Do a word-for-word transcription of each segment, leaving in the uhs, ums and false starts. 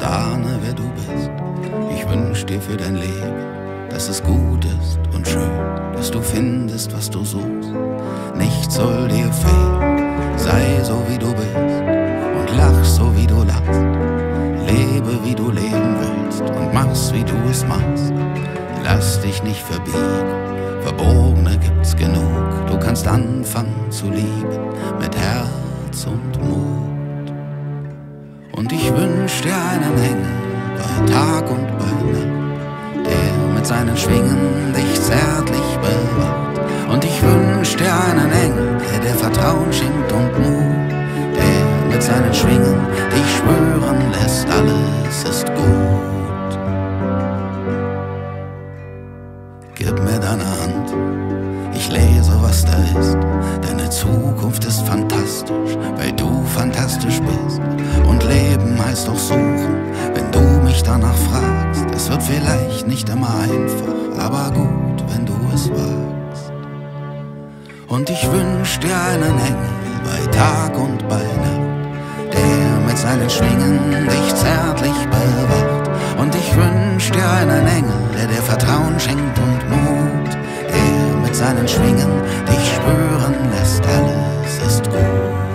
ahne, wer du bist. Ich wünsch dir für dein Leben, dass es gut ist und schön, dass du findest, was du suchst. Nichts soll dir fehlen, sei so wie du bist und lach so wie du lachst. Lebe wie du leben willst und mach's wie du es machst. Lass dich nicht verbiegen, Verbogene gibt's genug. Du kannst anfangen zu lieben mit Herz und Mut. Und ich wünsch dir einen Engel bei Tag und bei Nacht, der mit seinen Schwingen dich zärtlich bewacht. Und ich wünsch dir einen Engel, der dir Vertrauen schenkt und Mut, der mit seinen Schwingen dich schwören lässt, alles ist gut. Gib mir deine Hand, ich lese, was da ist. Deine Zukunft ist fantastisch, weil du fantastisch bist. Und Leben heißt auch suchen, wenn du mich danach fragst. Es wird vielleicht nicht immer einfach, aber gut, wenn du es wagst. Und ich wünsch dir einen Engel bei Tag und bei Nacht, der mit seinen Schwingen dich zärtlich bewacht. Und ich wünsch dir einen Engel, der dir Vertrauen schenkt und Mut, der mit seinen Schwingen dich spüren lässt, alles ist gut.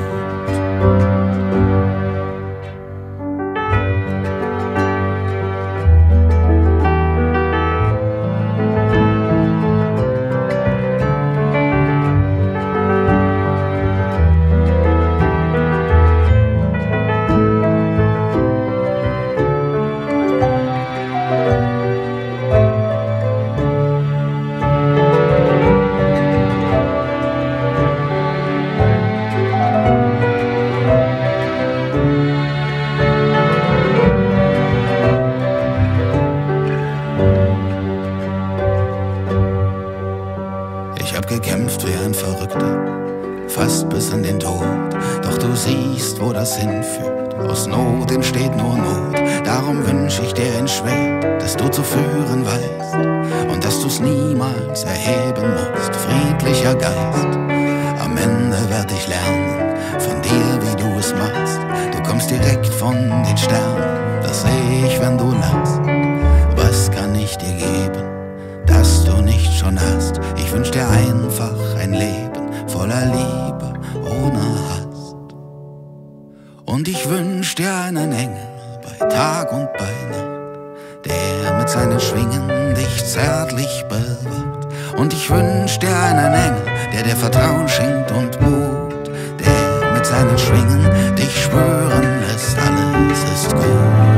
Ich hab gekämpft wie ein Verrückter, fast bis in den Tod. Doch du siehst, wo das hinführt. Aus Not entsteht nur Not. Darum wünsch ich dir ein Schwert, das du zu führen weißt, und dass du's niemals erheben musst. Friedlicher Geist, am Ende werd ich lernen von dir, wie du es machst. Du kommst direkt von den Sternen, das seh ich, wenn du lachst. Was kann ich dir geben, das du nicht schon hast? Ich wünsch dir einfach ein Leben voller Liebe, ohne Hast. Und ich wünsch dir einen Engel bei Tag und bei Nacht, der mit seinen Schwingen dich zärtlich bewacht. Und ich wünsch dir einen Engel, der dir Vertrauen schenkt und Mut, der mit seinen Schwingen dich schwören lässt, alles ist gut.